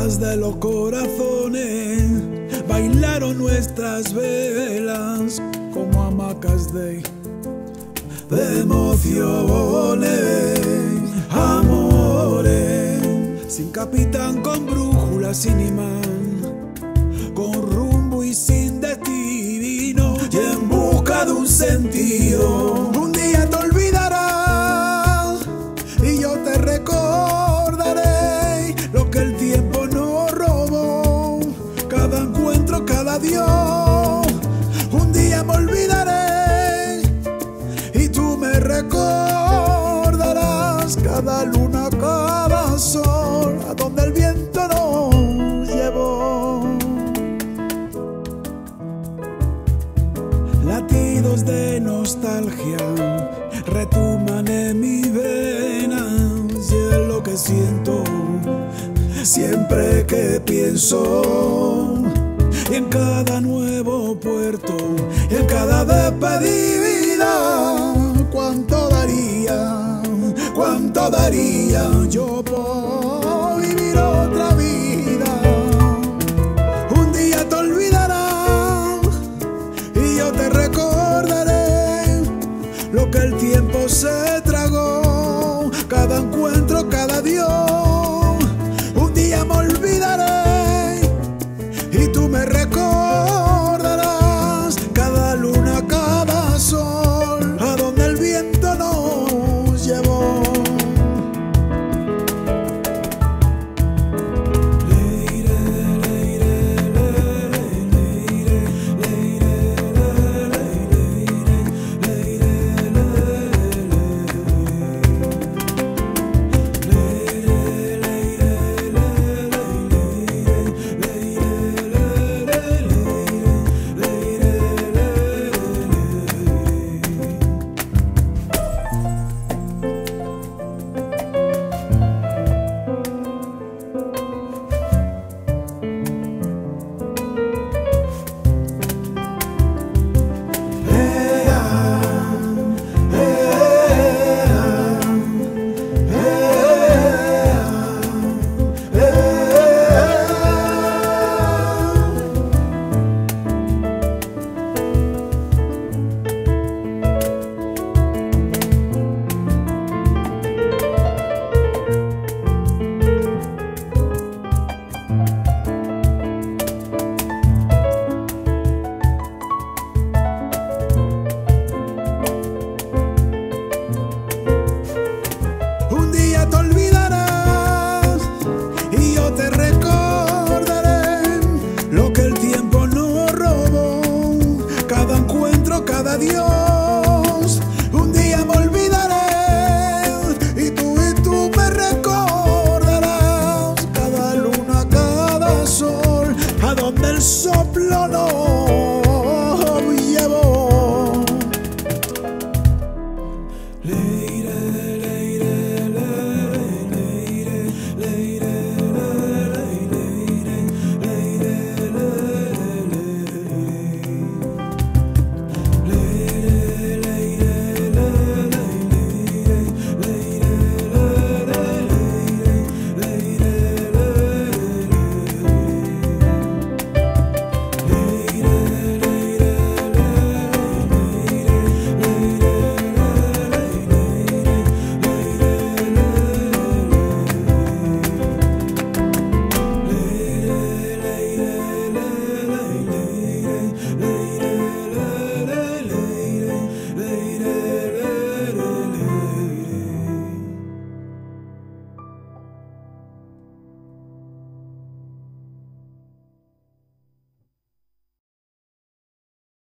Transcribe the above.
Alas de los corazones bailaron nuestras velas como hamacas de emociones, amores, sin capitán, con brújula, sin imán, con rumbo y sin destino, y en busca de un sentido. Un día te olvidarás y yo te recordaré lo que el tiempo nos robó, cada encuentro, cada adiós. Un día me olvidaré y tú me recordarás, cada luna, cada sol, a donde el viento nos llevó. Latidos de nostalgia retumban en mi venas, y es lo que siento siempre que pienso, y en cada nuevo puerto, y en cada despedida. Cuánto daría yo por vivir otra vida. Un día te olvidarás y yo te recordaré lo que el tiempo se